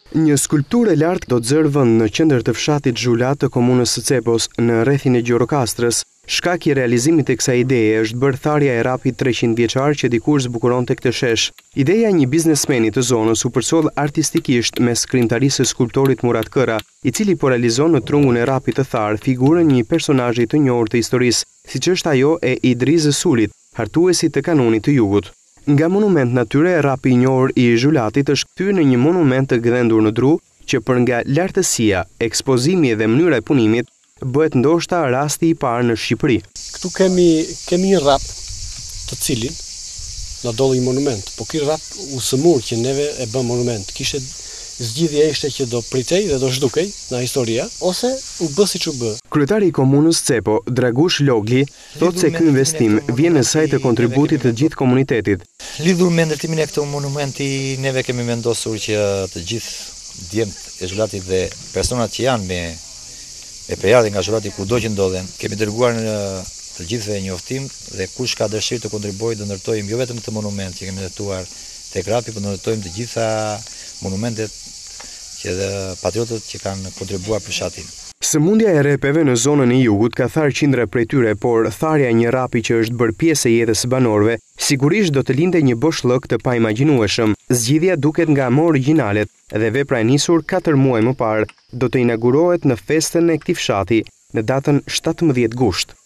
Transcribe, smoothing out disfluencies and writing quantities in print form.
Një skulpturë e lartë do të zërë vend në qendër të fshatit Zhulat të komunës së Cepos në rrethin e Gjirokastrës. Shkaki i realizimit të kësaj ideje është bërë tharja e rapit 300 vjeçar që dikur zbukuronte këtë shesh. Ideja e një biznesmeni të zonës u përsoll artistikisht mes krijimtarisë së skulptorit Murat Këra, i cili po realizon në trungun e rapit të tharë figurën një personazhi të njohur të historisë, siç është ajo e Idriz Sulit, hartuesit të kanonit të jugut. Nga monument natyre, rapi i njohur i Zhulatit është kthyer në një monument të gdhendur në dru, që për nga lartësia, ekspozimi dhe mënyra e punimit, bëhet ndoshta rasti i parë në Shqipëri. Këtu kemi një rap të cilin na dolli një monument, po ky rap u sëmur që neve e bëm monument. Kishte zgjidhja ishte që do pritej dhe do zhdukej nga historia, ose u bë siç u bë. Kryetari i komunës Cepo, Dragush Logli, thotë se ky investim vjen në sajt të kontributit të gjithë komunitetit. Lidhur me ndërtimin e këtij monumenti, neve kemi vendosur që të gjithë djemt e Zhulatit dhe personat që janë me përjardhje nga Zhulati kudo që ndodhen, kemi dërguar në të gjithëve njoftim dhe kush ka dëshirë të kontribuojë të ndërtojmë jo vetëm këtë monument që kemi ndërtuar tek rapi, por ndërtojmë të gjitha monumentet që dhe patriotët që kanë kontribuar për fshatin. Sëmundja e repeve në zonën e jugut ka tharë qindra prej tyre, por tharja e një rapi që është bërë pjesë e jetës së banorëve, sigurisht do të lindte një boshllëk të paimagjinueshëm. Zgjidhja duket nga më originalet dhe vepra e nisur 4 muaj më parë do të inaugurohet në festën e këtij fshati në datën 17 gusht.